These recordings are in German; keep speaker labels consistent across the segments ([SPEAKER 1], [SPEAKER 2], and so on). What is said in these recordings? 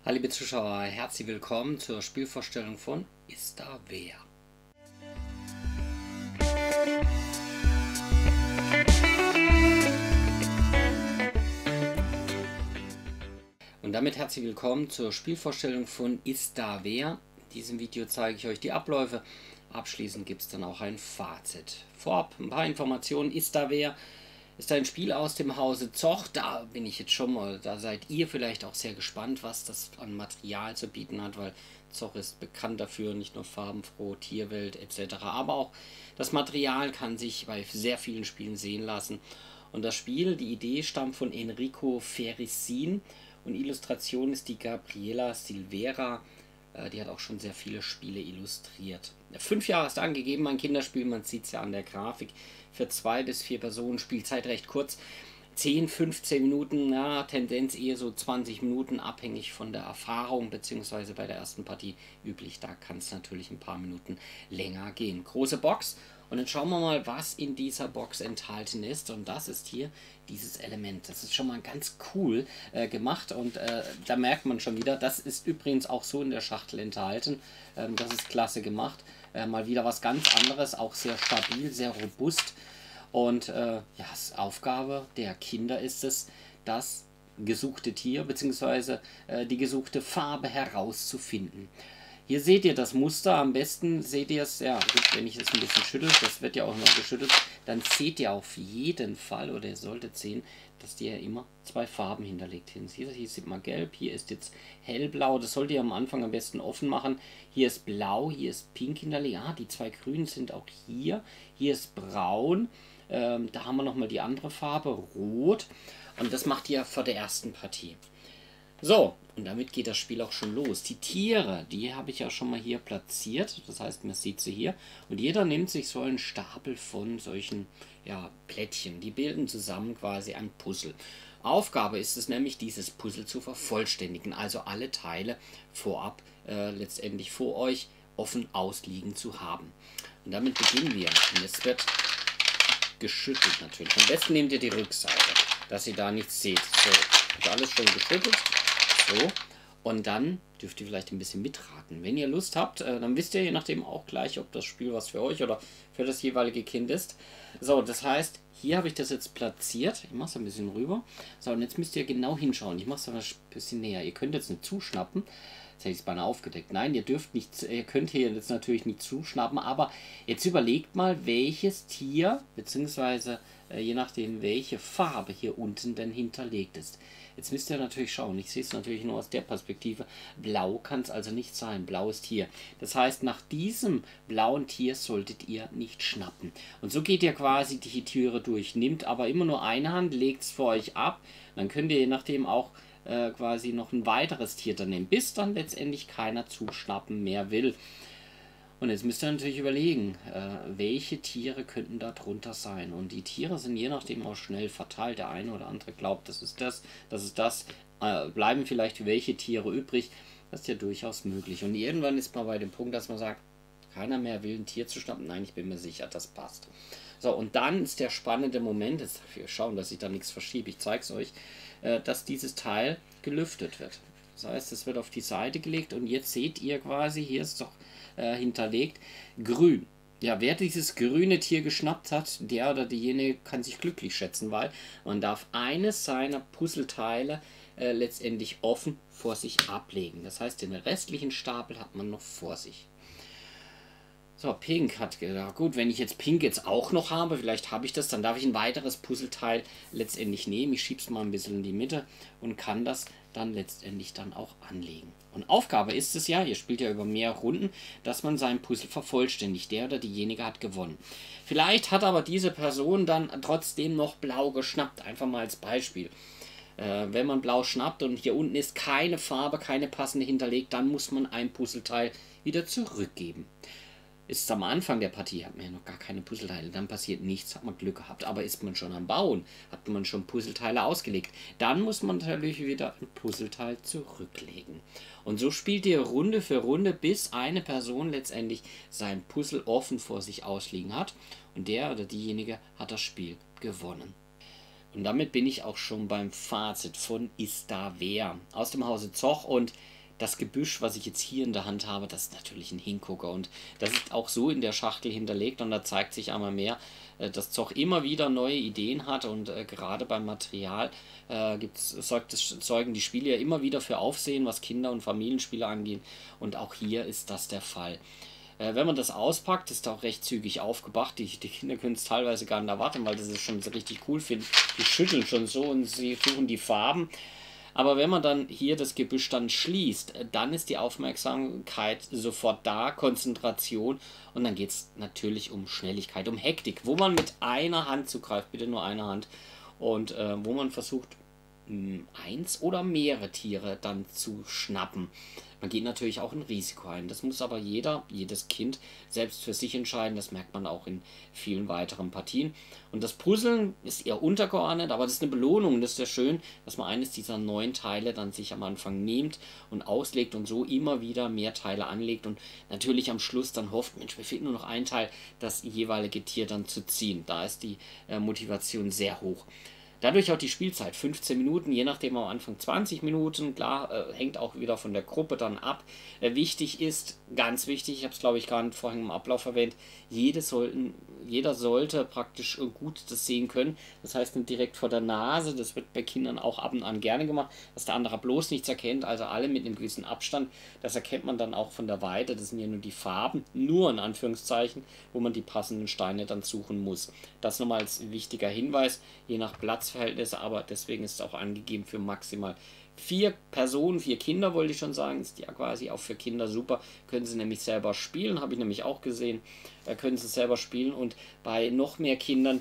[SPEAKER 1] Hallo liebe Zuschauer, herzlich willkommen zur Spielvorstellung von Ist da wer? Und damit herzlich willkommen zur Spielvorstellung von Ist da wer? In diesem Video zeige ich euch die Abläufe. Abschließend gibt es dann auch ein Fazit. Vorab ein paar Informationen. Ist da wer? Ist ein Spiel aus dem Hause Zoch. Da bin ich jetzt schon mal, da seid ihr vielleicht auch sehr gespannt, was das an Material zu bieten hat, weil Zoch ist bekannt dafür, nicht nur farbenfroh, Tierwelt etc., aber auch das Material kann sich bei sehr vielen Spielen sehen lassen. Und das Spiel, die Idee stammt von Enrico Ferricin und Illustration ist die Gabriela Silvera. Die hat auch schon sehr viele Spiele illustriert. 5 Jahre ist angegeben, ein Kinderspiel, man sieht es ja an der Grafik. Für 2 bis 4 Personen, Spielzeit recht kurz. 10, 15 Minuten, ja, Tendenz eher so 20 Minuten, abhängig von der Erfahrung, beziehungsweise bei der ersten Partie üblich. Da kann es natürlich ein paar Minuten länger gehen. Große Box. Und dann schauen wir mal, was in dieser Box enthalten ist. Und das ist hier dieses Element. Das ist schon mal ganz cool gemacht. Und da merkt man schon wieder, das ist übrigens auch so in der Schachtel enthalten. Das ist klasse gemacht. Mal wieder was ganz anderes, auch sehr stabil, sehr robust. Und ja, Aufgabe der Kinder ist es, das gesuchte Tier bzw. die gesuchte Farbe herauszufinden. Hier seht ihr das Muster, am besten seht ihr es, ja gut, wenn ich es ein bisschen schüttel, das wird ja auch noch geschüttelt, dann seht ihr auf jeden Fall, oder ihr solltet sehen, dass die ja immer 2 Farben hinterlegt sind. Hier sieht man gelb, hier ist jetzt hellblau, das solltet ihr am Anfang am besten offen machen. Hier ist blau, hier ist pink hinterlegt, die 2 grünen sind auch hier ist braun, da haben wir nochmal die andere Farbe, rot, und das macht ihr vor der ersten Partie. So, und damit geht das Spiel auch schon los. Die Tiere, die habe ich ja schon mal hier platziert. Das heißt, man sieht sie hier. Und jeder nimmt sich so einen Stapel von solchen Plättchen. Die bilden zusammen quasi ein Puzzle. Aufgabe ist es nämlich, dieses Puzzle zu vervollständigen. Also alle Teile vorab letztendlich vor euch offen ausliegen zu haben. Und damit beginnen wir. Und es wird geschüttelt natürlich. Am besten nehmt ihr die Rückseite, dass ihr da nichts seht. So, ist alles schon geschüttelt. So, und dann dürft ihr vielleicht ein bisschen mitraten. Wenn ihr Lust habt, dann wisst ihr je nachdem auch gleich, ob das Spiel was für euch oder für das jeweilige Kind ist. So, das heißt, hier habe ich das jetzt platziert. Ich mache es ein bisschen rüber. So, und jetzt müsst ihr genau hinschauen. Ich mache es aber ein bisschen näher. Ihr könnt jetzt nicht zuschnappen. Jetzt hätte ich es beinahe aufgedeckt. Nein, ihr dürft nicht, ihr könnt hier jetzt natürlich nicht zuschnappen, aber jetzt überlegt mal, welches Tier, beziehungsweise je nachdem, welche Farbe hier unten denn hinterlegt ist. Jetzt müsst ihr natürlich schauen, ich sehe es natürlich nur aus der Perspektive, blau kann es also nicht sein, blau ist hier. Das heißt, nach diesem blauen Tier solltet ihr nicht schnappen. Und so geht ihr quasi die Tiere durch, nehmt aber immer nur eine Hand, legt es vor euch ab, dann könnt ihr je nachdem auch quasi noch ein weiteres Tier dann nehmen, bis dann letztendlich keiner zuschnappen mehr will. Und jetzt müsst ihr natürlich überlegen, welche Tiere könnten da drunter sein. Und die Tiere sind je nachdem auch schnell verteilt. Der eine oder andere glaubt, das ist das, das ist das. Bleiben vielleicht welche Tiere übrig. Das ist ja durchaus möglich. Und irgendwann ist man bei dem Punkt, dass man sagt, keiner mehr will ein Tier zu schnappen. Nein, ich bin mir sicher, das passt. So, und dann ist der spannende Moment, jetzt dafür schauen, dass ich da nichts verschiebe. Ich zeige es euch, dass dieses Teil gelüftet wird. Das heißt, es wird auf die Seite gelegt und jetzt seht ihr quasi, hier ist doch hinterlegt, grün. Ja, wer dieses grüne Tier geschnappt hat, der oder diejenige kann sich glücklich schätzen, weil man darf eines seiner Puzzleteile letztendlich offen vor sich ablegen. Das heißt, den restlichen Stapel hat man noch vor sich. So, Pink hat gedacht, gut, wenn ich jetzt Pink jetzt auch noch habe, vielleicht habe ich das, dann darf ich ein weiteres Puzzleteil letztendlich nehmen. Ich schiebe es mal ein bisschen in die Mitte und kann das dann letztendlich dann auch anlegen. Und Aufgabe ist es ja, ihr spielt ja über mehr Runden, dass man sein Puzzle vervollständigt. Der oder diejenige hat gewonnen. Vielleicht hat aber diese Person dann trotzdem noch blau geschnappt, einfach mal als Beispiel. Wenn man blau schnappt und hier unten ist keine Farbe, keine passende hinterlegt, dann muss man ein Puzzleteil wieder zurückgeben. Ist es am Anfang der Partie, hat man ja noch gar keine Puzzleteile, dann passiert nichts, hat man Glück gehabt. Aber ist man schon am Bauen, hat man schon Puzzleteile ausgelegt, dann muss man natürlich wieder ein Puzzleteil zurücklegen. Und so spielt ihr Runde für Runde, bis eine Person letztendlich sein Puzzle offen vor sich ausliegen hat. Und der oder diejenige hat das Spiel gewonnen. Und damit bin ich auch schon beim Fazit von Istaver aus dem Hause Zoch. Und das Gebüsch, was ich jetzt hier in der Hand habe, das ist natürlich ein Hingucker. Und das ist auch so in der Schachtel hinterlegt. Und da zeigt sich einmal mehr, dass Zoch immer wieder neue Ideen hat. Und gerade beim Material zeugen die Spiele ja immer wieder für Aufsehen, was Kinder- und Familienspiele angeht. Und auch hier ist das der Fall. Wenn man das auspackt, ist auch recht zügig aufgebracht. Die Kinder können es teilweise gar nicht erwarten, weil das es schon so richtig cool finden. Die schütteln schon so und sie suchen die Farben. Aber wenn man dann hier das Gebüsch dann schließt, dann ist die Aufmerksamkeit sofort da, Konzentration, und dann geht es natürlich um Schnelligkeit, um Hektik, wo man mit einer Hand zugreift, bitte nur eine Hand, und wo man versucht, eins oder mehrere Tiere dann zu schnappen. Man geht natürlich auch ein Risiko ein. Das muss aber jedes Kind selbst für sich entscheiden. Das merkt man auch in vielen weiteren Partien. Und das Puzzeln ist eher untergeordnet, aber das ist eine Belohnung. Das ist ja schön, dass man eines dieser 9 Teile dann sich am Anfang nimmt und auslegt und so immer wieder mehr Teile anlegt und natürlich am Schluss dann hofft, Mensch, mir fehlt nur noch ein Teil, das jeweilige Tier dann zu ziehen. Da ist die Motivation sehr hoch. Dadurch auch die Spielzeit 15 Minuten, je nachdem am Anfang 20 Minuten, klar, hängt auch wieder von der Gruppe dann ab. Wichtig ist, ganz wichtig, ich habe es glaube ich gerade vorhin im Ablauf erwähnt, jeder sollte praktisch gut das sehen können. Das heißt nicht direkt vor der Nase, das wird bei Kindern auch ab und an gerne gemacht, dass der andere bloß nichts erkennt, also alle mit einem gewissen Abstand. Das erkennt man dann auch von der Weite, das sind ja nur die Farben, nur in Anführungszeichen, wo man die passenden Steine dann suchen muss. Das nochmal als wichtiger Hinweis, je nach Platzverhältnisse, aber deswegen ist es auch angegeben für maximal 4 Personen, 4 Kinder wollte ich schon sagen, ist ja quasi auch für Kinder super, können sie nämlich selber spielen, habe ich nämlich auch gesehen, können sie selber spielen, und bei noch mehr Kindern,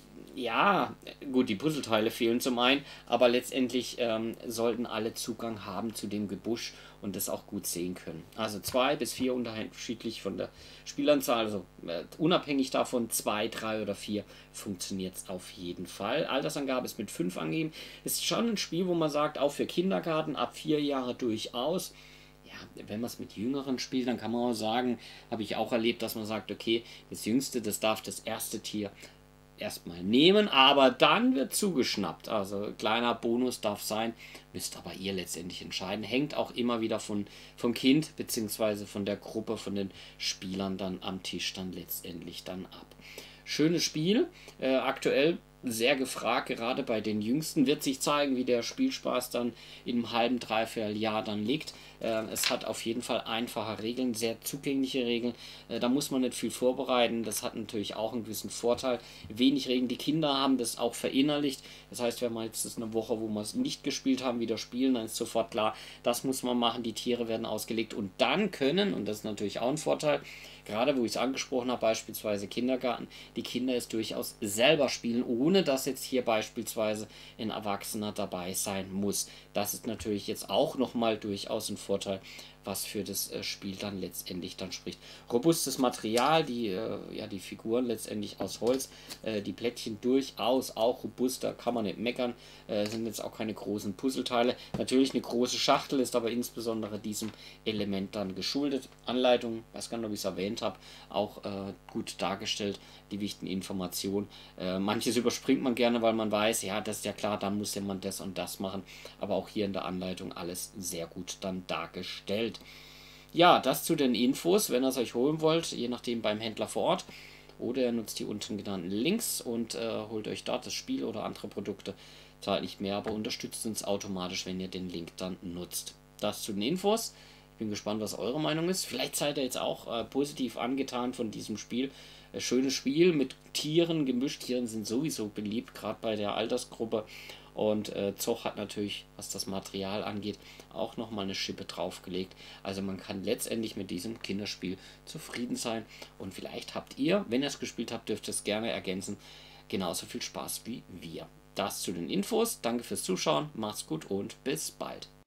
[SPEAKER 1] ja, gut, die Puzzleteile fehlen zum einen, aber letztendlich sollten alle Zugang haben zu dem Gebüsch und das auch gut sehen können. Also 2 bis 4 unterschiedlich von der Spielanzahl, also unabhängig davon 2, 3 oder 4 funktioniert es auf jeden Fall. Altersangabe ist mit 5 angegeben. Ist schon ein Spiel, wo man sagt, auch für Kindergarten ab 4 Jahre durchaus. Ja, wenn man es mit Jüngeren spielt, dann kann man auch sagen, habe ich auch erlebt, dass man sagt, okay, das Jüngste, das darf das erste Tier erstmal nehmen, aber dann wird zugeschnappt. Also kleiner Bonus darf sein, müsst aber ihr letztendlich entscheiden. Hängt auch immer wieder vom Kind bzw. von der Gruppe, von den Spielern dann am Tisch dann letztendlich dann ab. Schönes Spiel, aktuell sehr gefragt, gerade bei den Jüngsten. Wird sich zeigen, wie der Spielspaß dann in einem halben, dreiviertel Jahr dann liegt. Es hat auf jeden Fall einfache Regeln, sehr zugängliche Regeln. Da muss man nicht viel vorbereiten. Das hat natürlich auch einen gewissen Vorteil. Wenig Regeln. Die Kinder haben das auch verinnerlicht. Das heißt, wenn wir jetzt das eine Woche, wo wir es nicht gespielt haben, wieder spielen, dann ist sofort klar, das muss man machen. Die Tiere werden ausgelegt und dann können, und das ist natürlich auch ein Vorteil, gerade wo ich es angesprochen habe, beispielsweise Kindergarten, die Kinder es durchaus selber spielen, ohne dass jetzt hier beispielsweise ein Erwachsener dabei sein muss. Das ist natürlich jetzt auch nochmal durchaus ein Vorteil, was für das Spiel dann letztendlich dann spricht. Robustes Material, die Figuren letztendlich aus Holz, die Plättchen durchaus auch robust, da kann man nicht meckern, sind jetzt auch keine großen Puzzleteile. Natürlich eine große Schachtel, ist aber insbesondere diesem Element dann geschuldet. Anleitung, weiß gar nicht, ob ich es erwähnt habe, auch gut dargestellt, die wichtigen Informationen. Manches überspringt man gerne, weil man weiß, ja, das ist ja klar, dann muss ja man das und das machen, aber auch hier in der Anleitung alles sehr gut dann dargestellt. Ja, das zu den Infos, wenn ihr es euch holen wollt, je nachdem beim Händler vor Ort, oder ihr nutzt die unten genannten Links und holt euch dort das Spiel oder andere Produkte. Zahlt nicht mehr, aber unterstützt uns automatisch, wenn ihr den Link dann nutzt. Das zu den Infos. Ich bin gespannt, was eure Meinung ist. Vielleicht seid ihr jetzt auch positiv angetan von diesem Spiel. Schönes Spiel mit Tieren gemischt. Tieren sind sowieso beliebt, gerade bei der Altersgruppe. Und Zoch hat natürlich, was das Material angeht, auch nochmal eine Schippe draufgelegt. Also man kann letztendlich mit diesem Kinderspiel zufrieden sein. Und vielleicht habt ihr, wenn ihr es gespielt habt, dürft ihr es gerne ergänzen, genauso viel Spaß wie wir. Das zu den Infos. Danke fürs Zuschauen. Macht's gut und bis bald.